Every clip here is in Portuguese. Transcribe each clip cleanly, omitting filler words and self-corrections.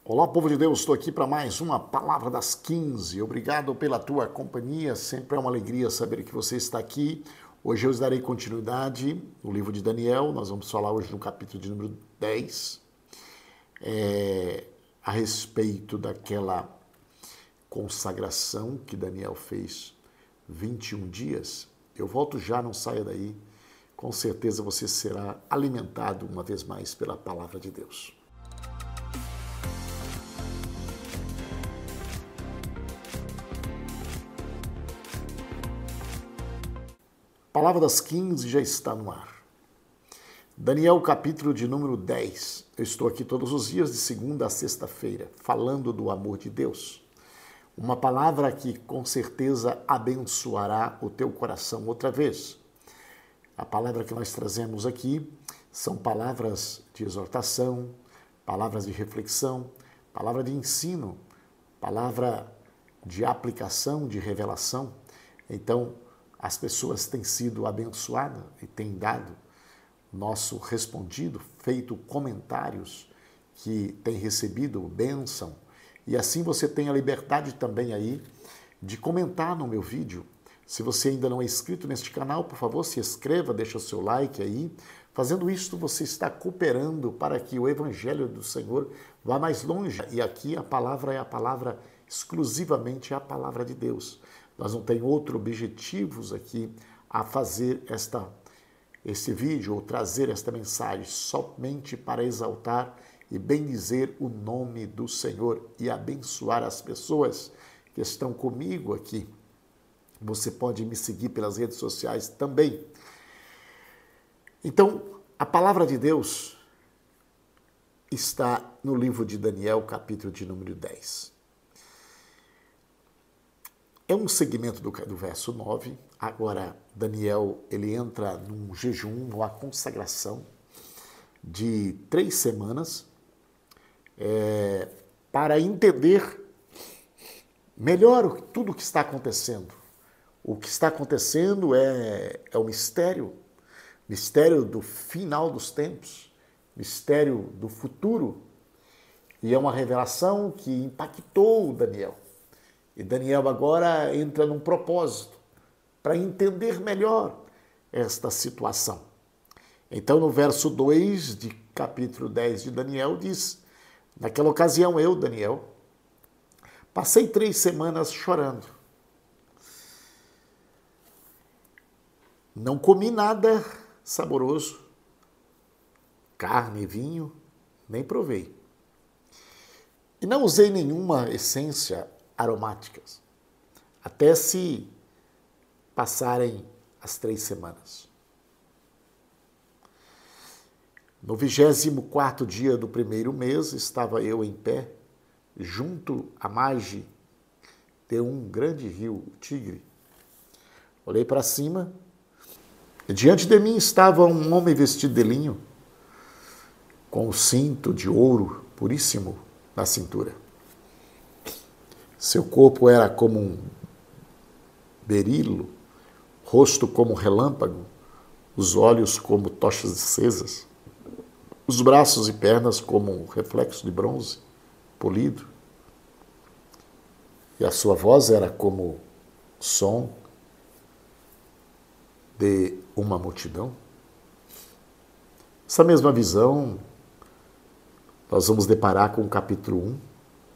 Olá, povo de Deus, estou aqui para mais uma Palavra das 15. Obrigado pela tua companhia, sempre é uma alegria saber que você está aqui. Hoje eu darei continuidade no livro de Daniel, nós vamos falar hoje no capítulo de número 10, a respeito daquela consagração que Daniel fez 21 dias. Eu volto já, não saia daí, com certeza você será alimentado uma vez mais pela Palavra de Deus. Palavra das 15 já está no ar. Daniel, capítulo de número 10. Eu estou aqui todos os dias, de segunda a sexta-feira, falando do amor de Deus. Uma palavra que com certeza abençoará o teu coração outra vez. A palavra que nós trazemos aqui são palavras de exortação, palavras de reflexão, palavra de ensino, palavra de aplicação, de revelação. Então, as pessoas têm sido abençoadas e têm dado nosso respondido, feito comentários que têm recebido bênção. E assim você tem a liberdade também aí de comentar no meu vídeo. Se você ainda não é inscrito neste canal, por favor, se inscreva, deixa o seu like aí. Fazendo isto, você está cooperando para que o Evangelho do Senhor vá mais longe. E aqui a palavra é a palavra, exclusivamente a palavra de Deus. Nós não temos outros objetivos aqui a fazer esse vídeo ou trazer esta mensagem somente para exaltar e bendizer o nome do Senhor e abençoar as pessoas que estão comigo aqui. Você pode me seguir pelas redes sociais também. Então, a palavra de Deus está no livro de Daniel, capítulo de número 10. É um segmento do verso 9. Agora, Daniel, ele entra num jejum, numa consagração de 3 semanas para entender melhor tudo o que está acontecendo. O que está acontecendo é o mistério do final dos tempos, mistério do futuro. E é uma revelação que impactou Daniel. E Daniel agora entra num propósito para entender melhor esta situação. Então, no verso 2 de capítulo 10 de Daniel, diz: naquela ocasião eu, Daniel, passei 3 semanas chorando. Não comi nada saboroso, carne, vinho, nem provei. E não usei nenhuma essência aromáticas, até se passarem as 3 semanas. No 24º dia do primeiro mês, estava eu em pé, junto à margem de um grande rio, o Tigre. Olhei para cima, e diante de mim estava um homem vestido de linho, com o cinto de ouro puríssimo na cintura. Seu corpo era como um berilo, rosto como um relâmpago, os olhos como tochas acesas, os braços e pernas como um reflexo de bronze polido. E a sua voz era como som de uma multidão. Essa mesma visão nós vamos deparar com o capítulo 1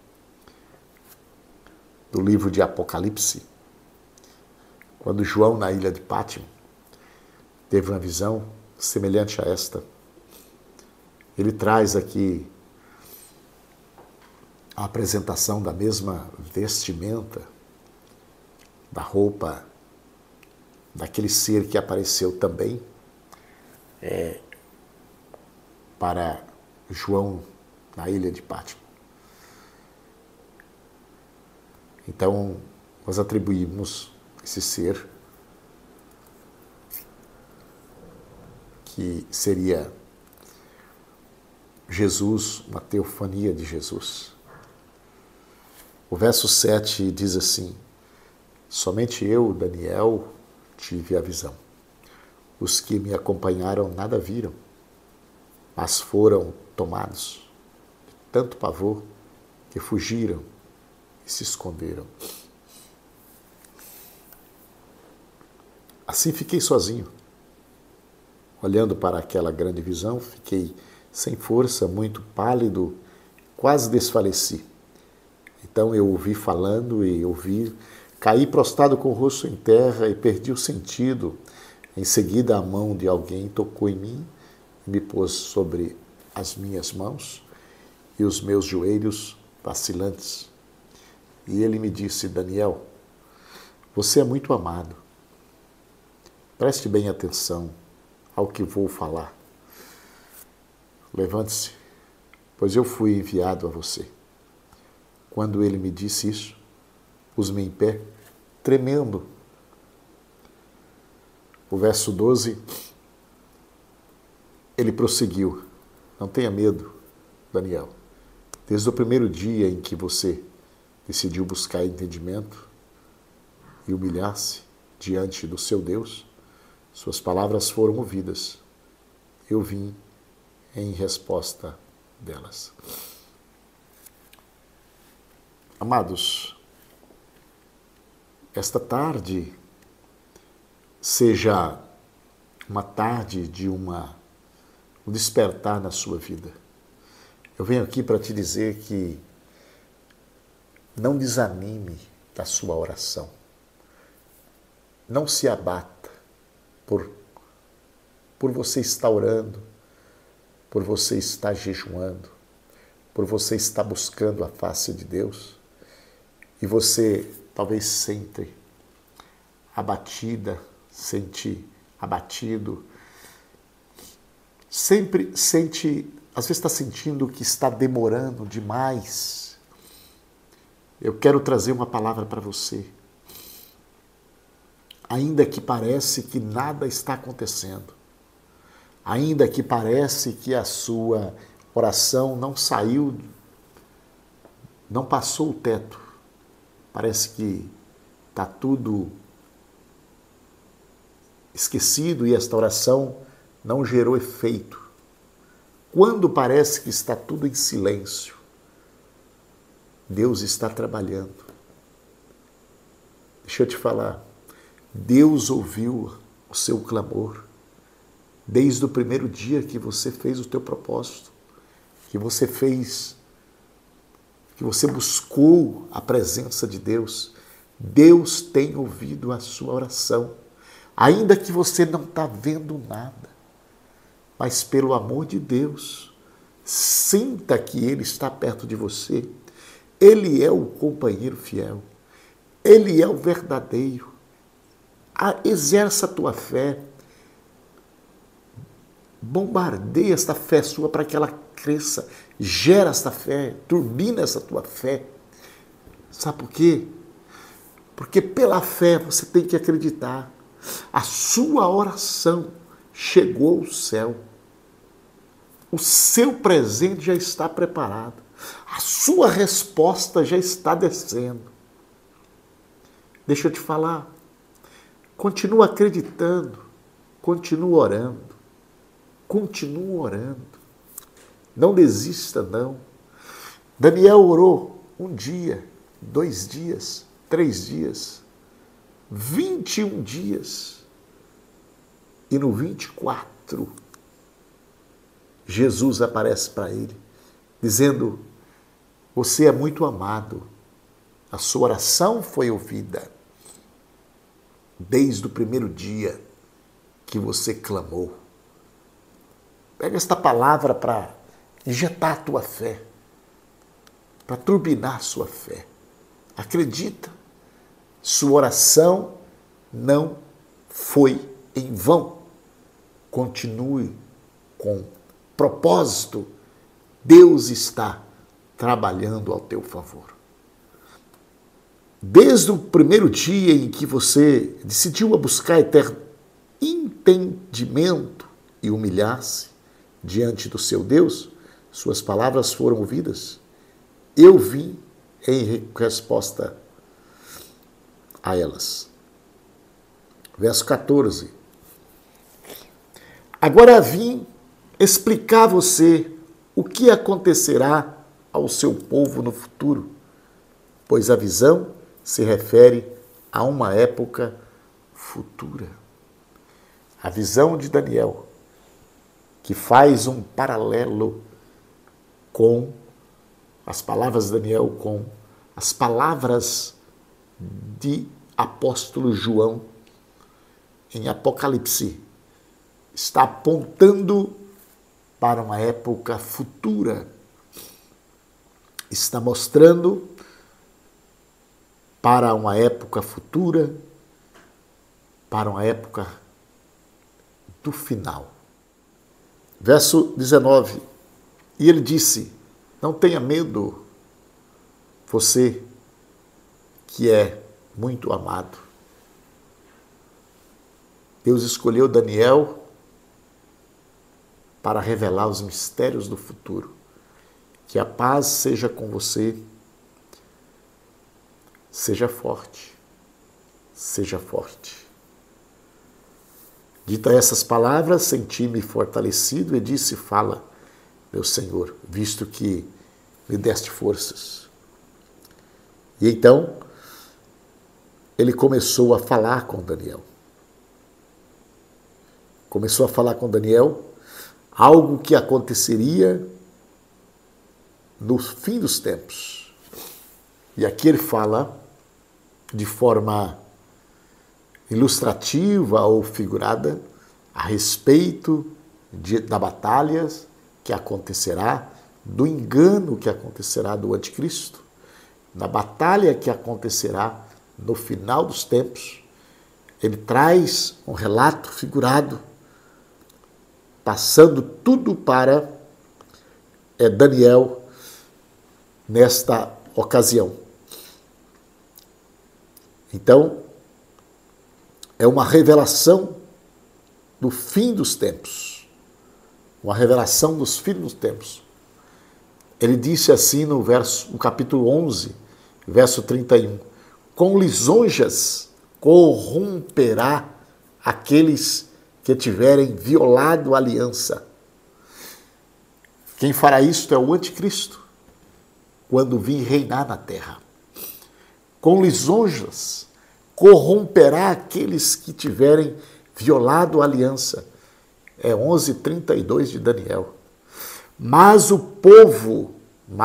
do livro de Apocalipse, quando João, na ilha de Pátimo, teve uma visão semelhante a esta. Ele traz aqui a apresentação da mesma vestimenta, da roupa daquele ser que apareceu também para João na ilha de Pátimo. Então, nós atribuímos esse ser, que seria Jesus, uma teofania de Jesus. O verso 7 diz assim: somente eu, Daniel, tive a visão. Os que me acompanharam nada viram, mas foram tomados de tanto pavor que fugiram e se esconderam. Assim fiquei sozinho, olhando para aquela grande visão, fiquei sem força, muito pálido, quase desfaleci. Então eu ouvi falando e ouvi, caí prostrado com o rosto em terra e perdi o sentido. Em seguida a mão de alguém tocou em mim, me pôs sobre as minhas mãos e os meus joelhos vacilantes. E ele me disse: Daniel, você é muito amado. Preste bem atenção ao que vou falar. Levante-se, pois eu fui enviado a você. Quando ele me disse isso, pus-me em pé, tremendo. O verso 12, ele prosseguiu: não tenha medo, Daniel. Desde o primeiro dia em que você decidiu buscar entendimento e humilhar-se diante do seu Deus, suas palavras foram ouvidas. Eu vim em resposta delas. Amados, esta tarde seja uma tarde de um despertar na sua vida. Eu venho aqui para te dizer que não desanime da sua oração. Não se abata por você estar orando, por você estar jejuando, por você estar buscando a face de Deus, e você talvez sente abatido, sempre sente, às vezes está sentindo que está demorando demais. Eu quero trazer uma palavra para você. Ainda que parece que nada está acontecendo, ainda que parece que a sua oração não saiu, não passou o teto, parece que está tudo esquecido e esta oração não gerou efeito. Quando parece que está tudo em silêncio, Deus está trabalhando. Deixa eu te falar, Deus ouviu o seu clamor desde o primeiro dia que você fez o teu propósito, que você buscou a presença de Deus. Deus tem ouvido a sua oração, ainda que você não está vendo nada, mas pelo amor de Deus, sinta que Ele está perto de você. Ele é o companheiro fiel, Ele é o verdadeiro. Exerça a tua fé, bombardeia esta fé sua para que ela cresça, gera esta fé, turbina essa tua fé. Sabe por quê? Porque pela fé você tem que acreditar. A sua oração chegou ao céu. O seu presente já está preparado. A sua resposta já está descendo. Deixa eu te falar. Continua acreditando. Continua orando. Continua orando. Não desista, não. Daniel orou 1 dia, 2 dias, 3 dias, 21 dias. E no 24, Jesus aparece para ele, dizendo: você é muito amado, a sua oração foi ouvida desde o primeiro dia que você clamou. Pega esta palavra para injetar a tua fé, para turbinar a sua fé. Acredita, sua oração não foi em vão. Continue com propósito. Deus está trabalhando ao teu favor. Desde o primeiro dia em que você decidiu buscar eterno entendimento e humilhar-se diante do seu Deus, suas palavras foram ouvidas. Eu vim em resposta a elas. Verso 14. Agora vim explicar a você o que acontecerá ao seu povo no futuro, pois a visão se refere a uma época futura. A visão de Daniel, que faz um paralelo com as palavras de Daniel, com as palavras de apóstolo João em Apocalipse, está apontando para uma época futura. Está mostrando para uma época futura, para uma época do final. Verso 19. E ele disse: não tenha medo, você que é muito amado. Deus escolheu Daniel para revelar os mistérios do futuro. Que a paz seja com você. Seja forte. Seja forte. Dita essas palavras, senti-me fortalecido e disse: fala, meu Senhor, visto que me deste forças. E então, ele começou a falar com Daniel. Começou a falar com Daniel algo que aconteceria no fim dos tempos. E aqui ele fala de forma ilustrativa ou figurada a respeito da batalha que acontecerá, do engano que acontecerá do anticristo, na batalha que acontecerá no final dos tempos. Ele traz um relato figurado, passando tudo para Daniel nesta ocasião. Então, é uma revelação do fim dos tempos. Uma revelação dos fins dos tempos. Ele disse assim no capítulo 11, verso 31. Com lisonjas corromperá aqueles que tiverem violado a aliança. Quem fará isto é o anticristo, quando vir reinar na terra. Com lisonjas corromperá aqueles que tiverem violado a aliança. É 11:32 de Daniel. Mas o povo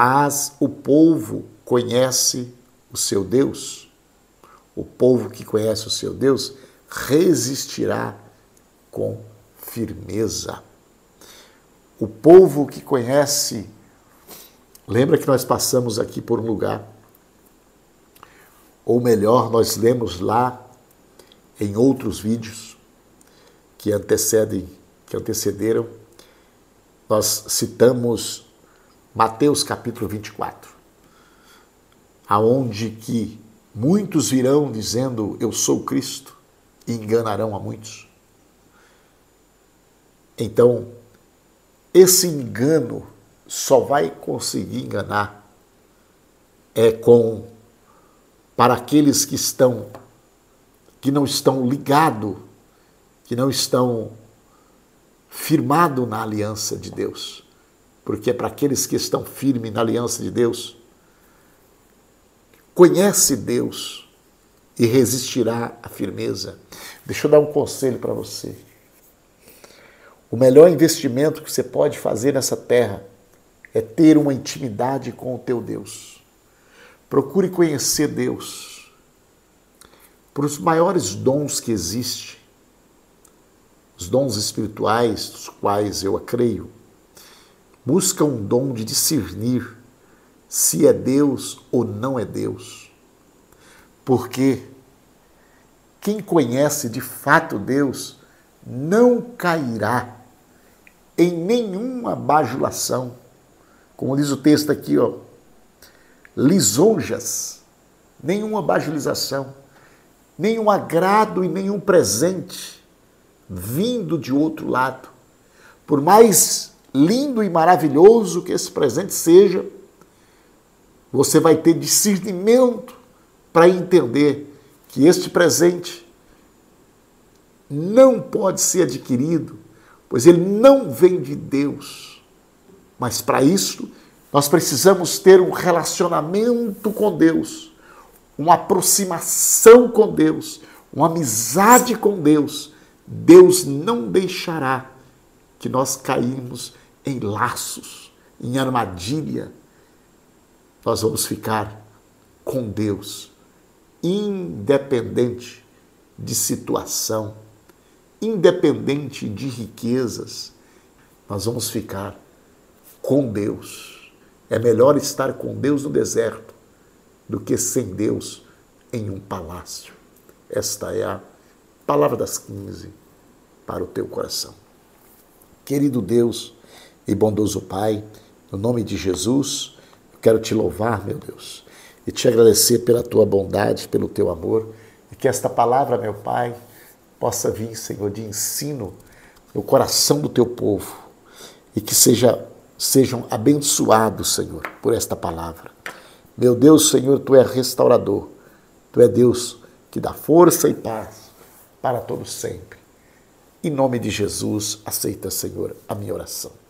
conhece o seu Deus. O povo que conhece o seu Deus resistirá com firmeza. O povo que conhece, lembra que nós passamos aqui por um lugar, ou melhor, nós lemos lá em outros vídeos que antecederam, nós citamos Mateus capítulo 24, aonde que muitos virão dizendo: eu sou Cristo, e enganarão a muitos. Então, esse engano só vai conseguir enganar para aqueles que não estão ligados, que não estão firmados na aliança de Deus. Porque é para aqueles que estão firmes na aliança de Deus, conhece Deus e resistirá à firmeza. Deixa eu dar um conselho para você. O melhor investimento que você pode fazer nessa terra é ter uma intimidade com o teu Deus. Procure conhecer Deus. Por os maiores dons que existem, os dons espirituais, dos quais eu creio, busca um dom de discernir se é Deus ou não é Deus. Porque quem conhece de fato Deus não cairá em nenhuma bajulação. Como diz o texto aqui, lisonjas, nenhuma bajulização, nenhum agrado e nenhum presente vindo de outro lado. Por mais lindo e maravilhoso que esse presente seja, você vai ter discernimento para entender que este presente não pode ser adquirido, pois ele não vem de Deus. Mas para isso, Nós precisamos ter um relacionamento com Deus, uma aproximação com Deus, uma amizade com Deus. Deus não deixará que nós caímos em laços, em armadilha. Nós vamos ficar com Deus, independente de situação, independente de riquezas. Nós vamos ficar com Deus. É melhor estar com Deus no deserto do que sem Deus em um palácio. Esta é a palavra das 15 para o teu coração. Querido Deus e bondoso Pai, no nome de Jesus, eu quero te louvar, meu Deus, e te agradecer pela tua bondade, pelo teu amor, e que esta palavra, meu Pai, possa vir, Senhor, de ensino no coração do teu povo, e que sejam abençoados, Senhor, por esta palavra. Meu Deus, Senhor, Tu és restaurador. Tu és Deus que dá força e paz para todos sempre. Em nome de Jesus, aceita, Senhor, a minha oração.